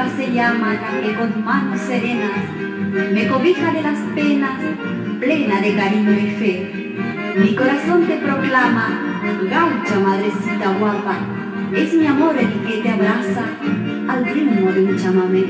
tierra se llama que con manos serenas me cobija de las penas, plena de cariño y fe. Mi corazón te proclama, gaucha madrecita guapa, es mi amor el que te abraza al ritmo de un chamamé.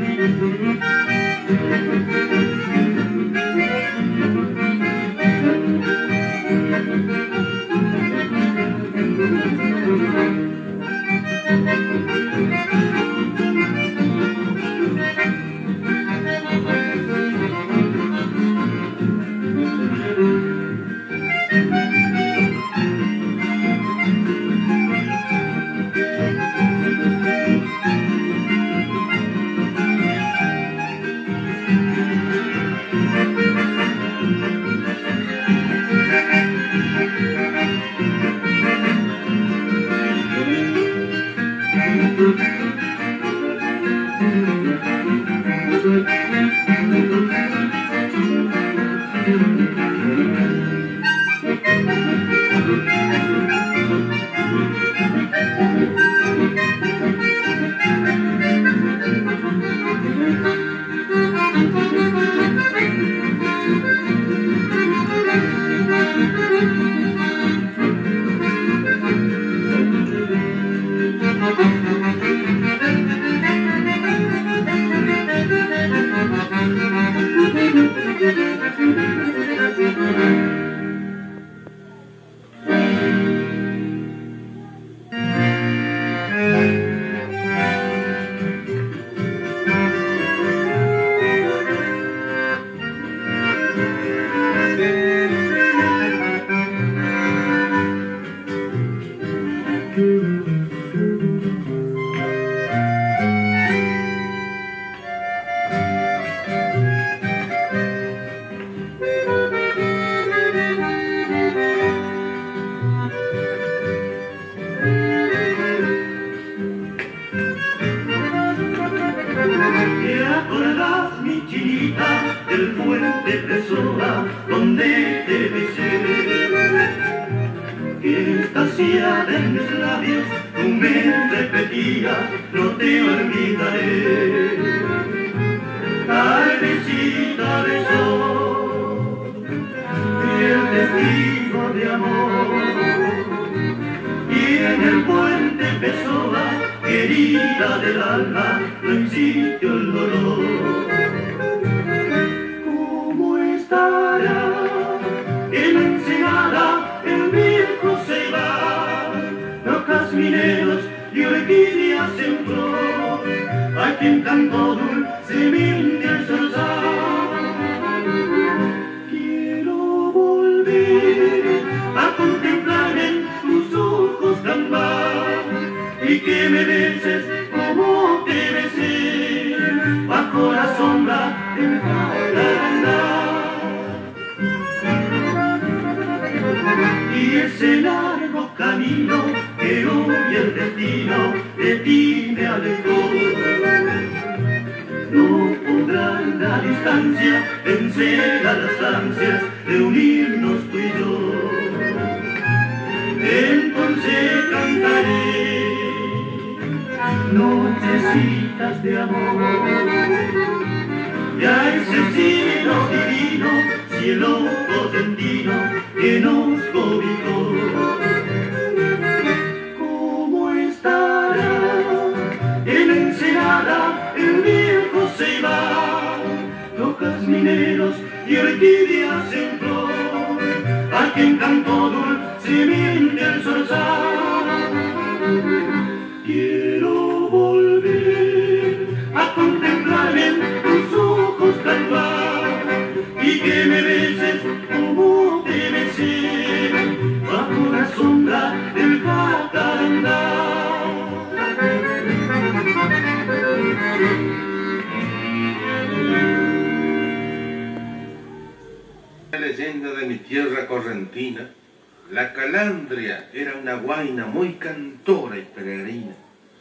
La calandria era una guaina muy cantora y peregrina.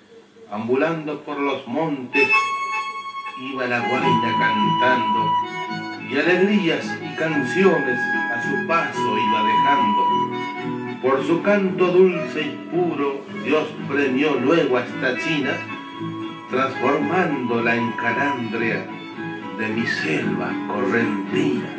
Ambulando por los montes iba la guaina cantando, y alegrías y canciones a su paso iba dejando. Por su canto dulce y puro Dios premió luego a esta china, transformándola en calandria de mis selvas correntinas.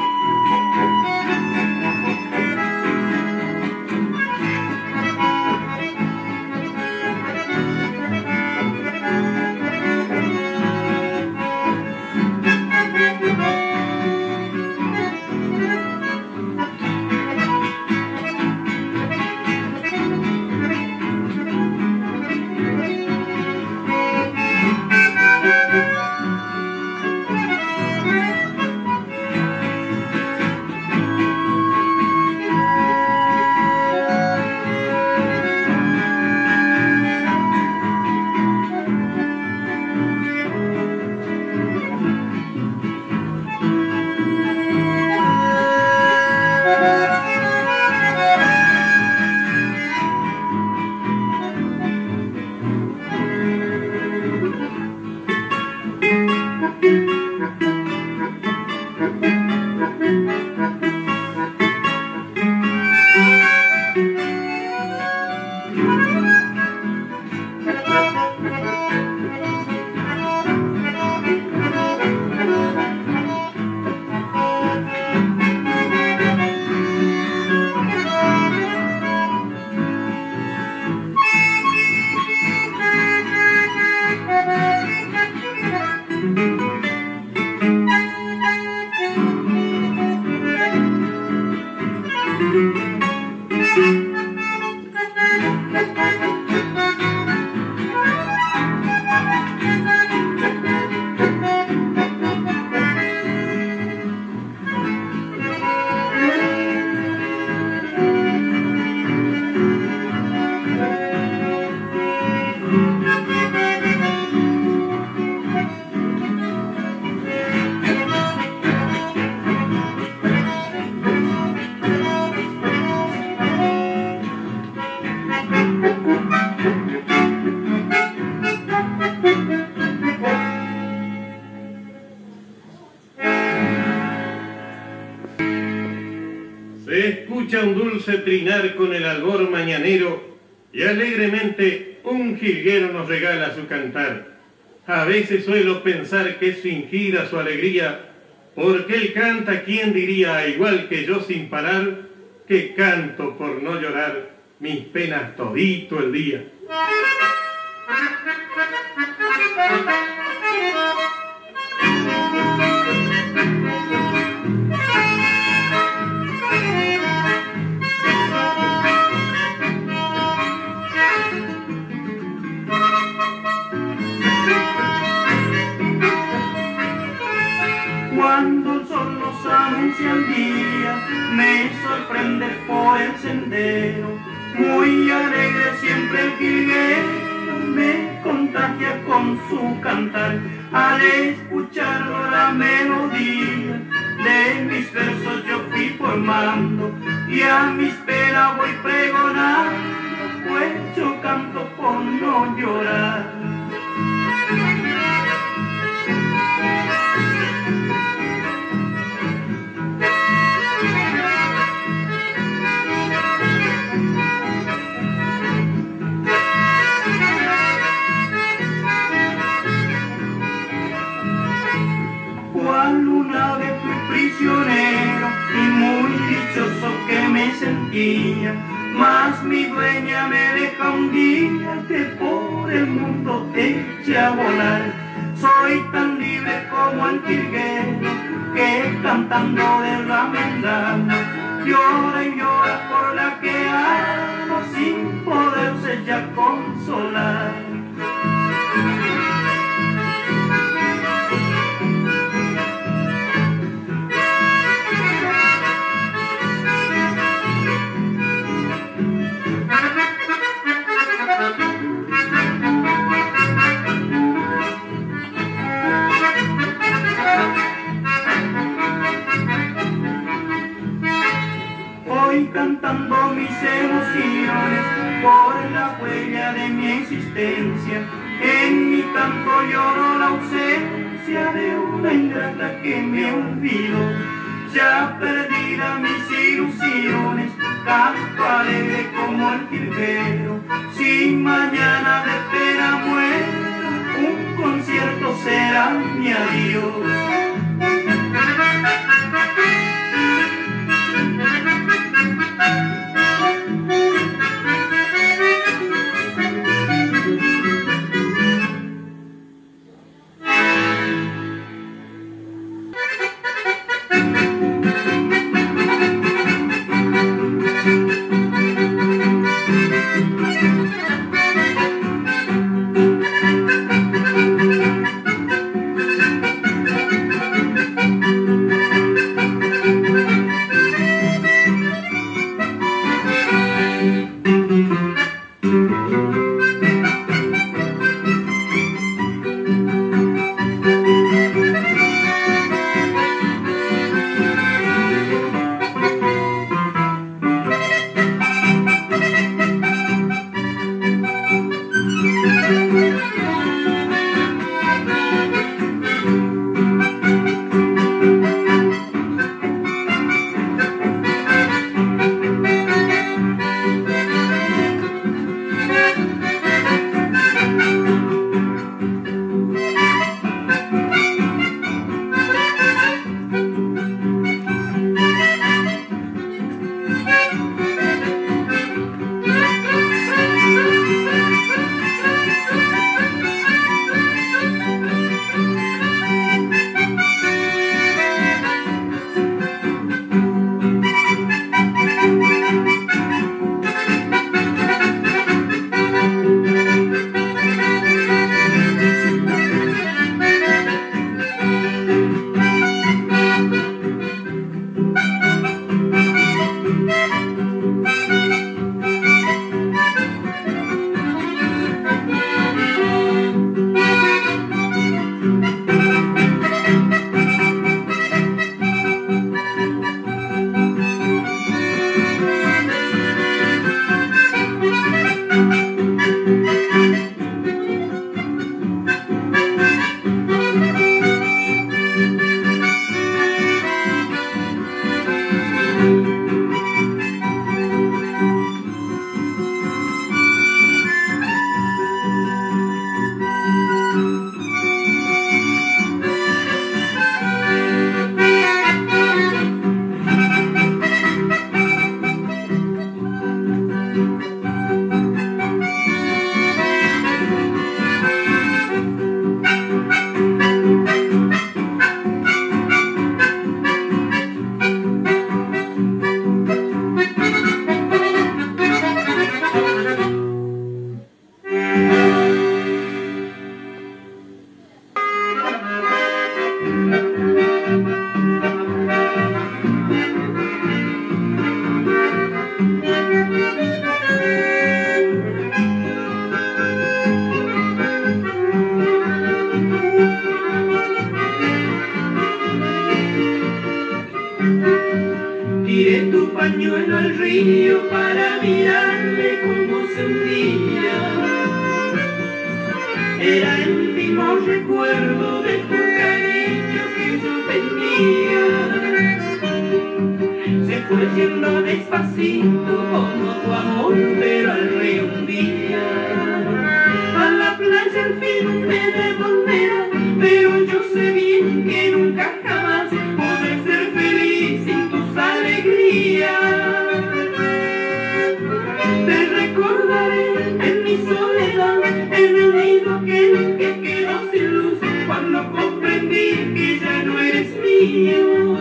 Un dulce trinar con el albor mañanero y alegremente un jilguero nos regala su cantar. A veces suelo pensar que es fingida su alegría, porque él canta, ¿quién diría, igual que yo sin parar, que canto por no llorar mis penas todito el día? Cuando el sol nos anuncia el día, me sorprende por el sendero. Muy alegre siempre el jilguero me contagia con su cantar. Al escucharlo la melodía de mis versos yo fui formando, y a mis penas voy pregonando, pues yo canto por no llorar. Una vez fui prisionero y muy dichoso que me sentía, mas mi dueña me deja un día que por el mundo eche a volar. Soy tan libre como el jilguero que cantando derrama el drama, llora y llora por la que amo sin poderse ya consolar. Voy cantando mis emociones por la huella de mi existencia. En mi canto lloro la ausencia de una ingrata que me olvidó. Ya perdida mis ilusiones, canto alegre como el jilguero. Si mañana de pena muero, concierto será mi adiós. pañuelo al río para mirarle cómo se hundía. Era el vivo recuerdo de tu cariño que yo tenía. Se fue yendo despacito como tu amor, pero al río un día. A la playa al fin me devolverá, pero yo sé bien que nunca jamás podré ser feliz sin tus alegrías. Te recordaré en mi soledad, en el nido que quedó sin luz, cuando comprendí que ya no eres mío.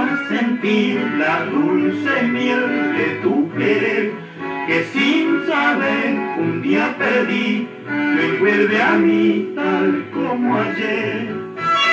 a sentir la dulce miel de tu querer, que sin saber un día perdí, me vuelve a mí tal como ayer.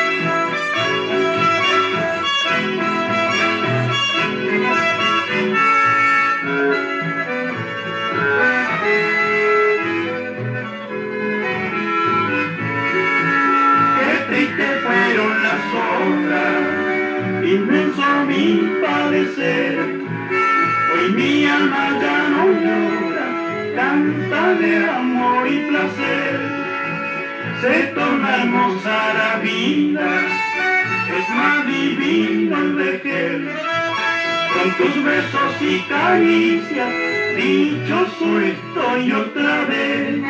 Fueron las horas, inmenso mi padecer. Hoy mi alma ya no llora, canta de amor y placer. Se torna hermosa la vida, es más divino el vejer. Con tus besos y caricias, dichoso estoy otra vez.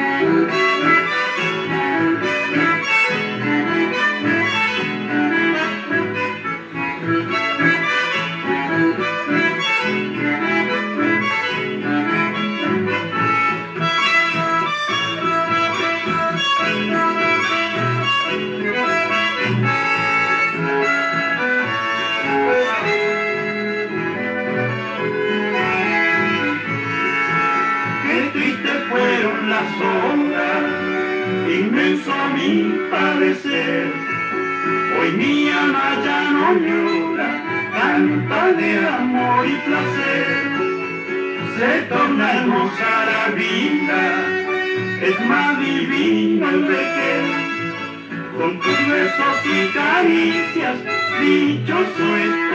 Inmenso mi padecer, hoy mi alma ya no llora, canta de amor y placer. Se torna hermosa la vida, es más divino el vejer. Con tus besos y caricias, dichoso es